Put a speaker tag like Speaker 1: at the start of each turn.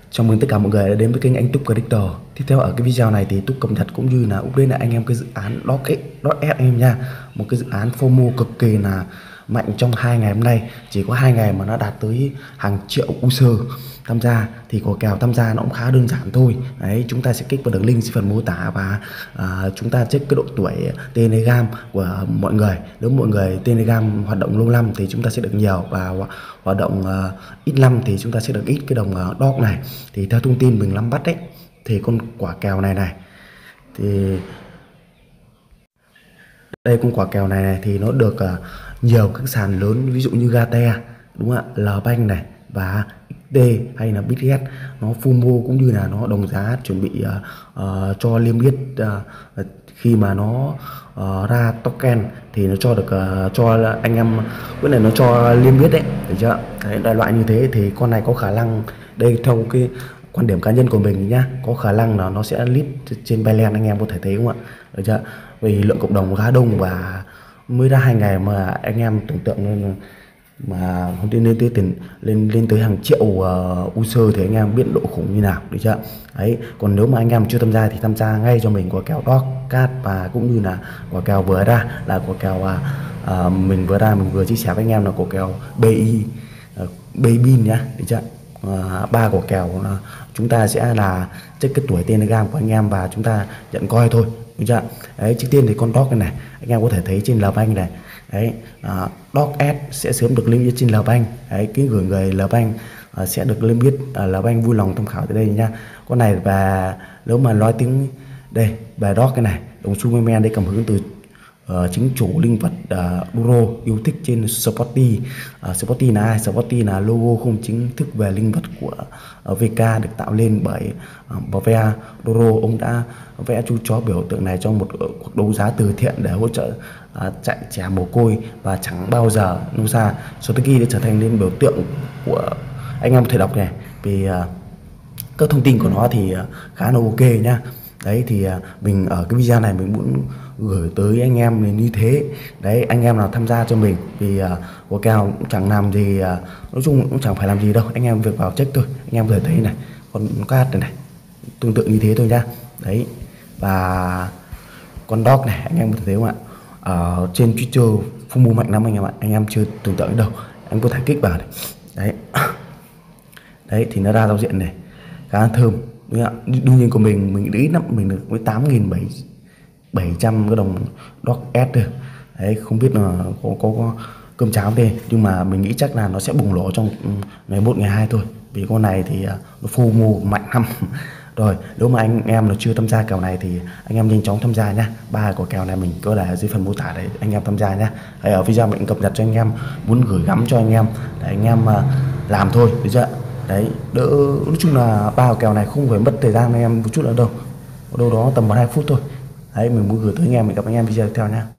Speaker 1: Chào mừng tất cả mọi người đã đến với kênh anh Túc Creator. Tiếp theo ở cái video này thì Túc cập nhật cũng như là update lại anh em cái dự án Dock.S anh em nha. Một cái dự án FOMO cực kỳ là mạnh trong 2 ngày hôm nay. Chỉ có 2 ngày mà nó đạt tới hàng triệu user tham gia. Thì có kèo tham gia nó cũng khá đơn giản thôi. Đấy, chúng ta sẽ kích vào đường link dưới phần mô tả và chúng ta check cái độ tuổi Telegram của mọi người. Nếu mọi người Telegram hoạt động lâu năm thì chúng ta sẽ được nhiều, và hoạt động ít năm thì chúng ta sẽ được ít cái đồng Dock này. Thì theo thông tin mình nắm bắt đấy, thì con quả kèo này thì đây, con quả kèo này thì nó được nhiều các sàn lớn, ví dụ như Gate, đúng không ạ, Lbank này và XD hay là Bitget nó FOMO cũng như là nó đồng giá chuẩn bị cho liêm yết khi mà nó ra token thì nó cho được cho anh em cái này nó cho liêm yết đấy, được chưa? Đấy, đại loại như thế thì con này có khả năng, đây theo cái quan điểm cá nhân của mình nhá, có khả năng là nó sẽ list trên Binance, anh em có thể thấy không ạ, được chưa? Vì lượng cộng đồng khá đông và mới ra 2 ngày mà anh em tưởng tượng lên mà lên tới hàng triệu user thì anh em biết độ khủng như nào, được chưa? Đấy, còn nếu mà anh em chưa tham gia thì tham gia ngay cho mình quả kèo Dock và cũng như là quả kèo vừa ra là quả kèo mình vừa chia sẻ với anh em là quả kèo BI nhá, được chưa? 3 quả kèo chúng ta sẽ là check cái tuổi Telegram của anh em và chúng ta nhận coi thôi, được chưa? Đấy, trước tiên thì con Dock này anh em có thể thấy trên Lbank này. Đấy, Dock.S sẽ sớm được liêm yết trên Lbank. Đấy, cái gửi người Lbank sẽ được liêm yết, Lbank vui lòng tham khảo tới đây nha. Con này, và nếu mà nói tiếng đây về Dock cái này, đồng xu Memen đây cảm hứng từ chính chủ linh vật Duro yêu thích trên Sporty. Sporty là ai? Sporty là logo không chính thức về linh vật của VK, được tạo lên bởi Ve Duro. Ông đã vẽ chú chó biểu tượng này trong một cuộc đấu giá từ thiện để hỗ trợ chạy trẻ mồ côi, và chẳng bao giờ lâu xa Sporty đã trở thành lên biểu tượng của anh em có thể đọc này, vì các thông tin của nó thì khá là ok nhá. Đấy thì mình ở cái video này mình muốn gửi tới anh em như thế. Đấy, anh em nào tham gia cho mình vì quả kèo cũng chẳng làm gì, nói chung cũng chẳng phải làm gì đâu, anh em việc vào check thôi. Anh em có thể thấy này, con card này tương tự như thế thôi nhá. Đấy, và con Dock này anh em có thể thấy không ạ, ở trên Twitter FOMO mạnh lắm anh em ạ, anh em chưa tưởng tượng đâu, anh có thể kích vào này. Đấy đấy thì nó ra giao diện này khá thơm. Đương nhiên của mình ít lắm, mình được với 8.700 cái đồng Dock.S được. Đấy, không biết là có cơm cháo đây, nhưng mà mình nghĩ chắc là nó sẽ bùng nổ trong ngày 1 ngày 2 thôi, vì con này thì nó FOMO mạnh lắm. Rồi, nếu mà anh em nó chưa tham gia kèo này thì anh em nhanh chóng tham gia nhá. 3 quả kèo này mình có để dưới phần mô tả để anh em tham gia nhá. Đấy, ở video mình cập nhật cho anh em, muốn gửi gắm cho anh em để anh em làm thôi, được chưa? Đấy, đỡ, nói chung là 3 kèo này không phải mất thời gian anh em một chút nữa đâu, đâu đó tầm 1-2 phút thôi. Đấy, mình muốn gửi tới anh em, mình gặp anh em video tiếp theo nha.